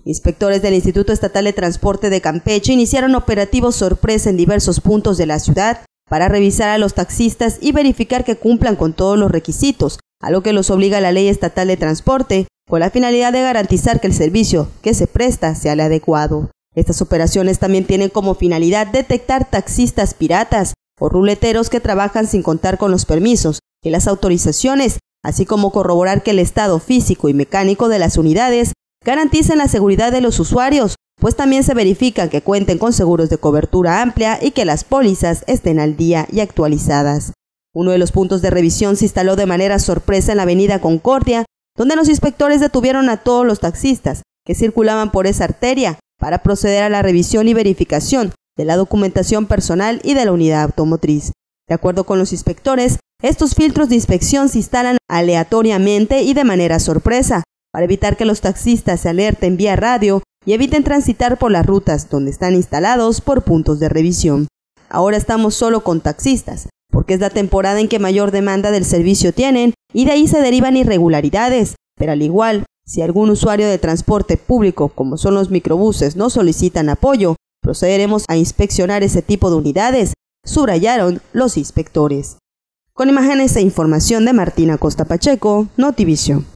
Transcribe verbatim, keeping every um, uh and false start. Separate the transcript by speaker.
Speaker 1: Inspectores del Instituto Estatal de Transporte de Campeche iniciaron operativos sorpresa en diversos puntos de la ciudad para revisar a los taxistas y verificar que cumplan con todos los requisitos, a lo que los obliga la Ley Estatal de Transporte, con la finalidad de garantizar que el servicio que se presta sea el adecuado. Estas operaciones también tienen como finalidad detectar taxistas piratas o ruleteros que trabajan sin contar con los permisos y las autorizaciones, así como corroborar que el estado físico y mecánico de las unidades garanticen la seguridad de los usuarios, pues también se verifica que cuenten con seguros de cobertura amplia y que las pólizas estén al día y actualizadas. Uno de los puntos de revisión se instaló de manera sorpresa en la avenida Concordia, donde los inspectores detuvieron a todos los taxistas que circulaban por esa arteria para proceder a la revisión y verificación de la documentación personal y de la unidad automotriz. De acuerdo con los inspectores, estos filtros de inspección se instalan aleatoriamente y de manera sorpresa, para evitar que los taxistas se alerten vía radio y eviten transitar por las rutas donde están instalados por puntos de revisión. Ahora estamos solo con taxistas, porque es la temporada en que mayor demanda del servicio tienen y de ahí se derivan irregularidades, pero al igual, si algún usuario de transporte público, como son los microbuses, no solicitan apoyo, procederemos a inspeccionar ese tipo de unidades, subrayaron los inspectores. Con imágenes e información de Martina Costa Pacheco, Notivisión.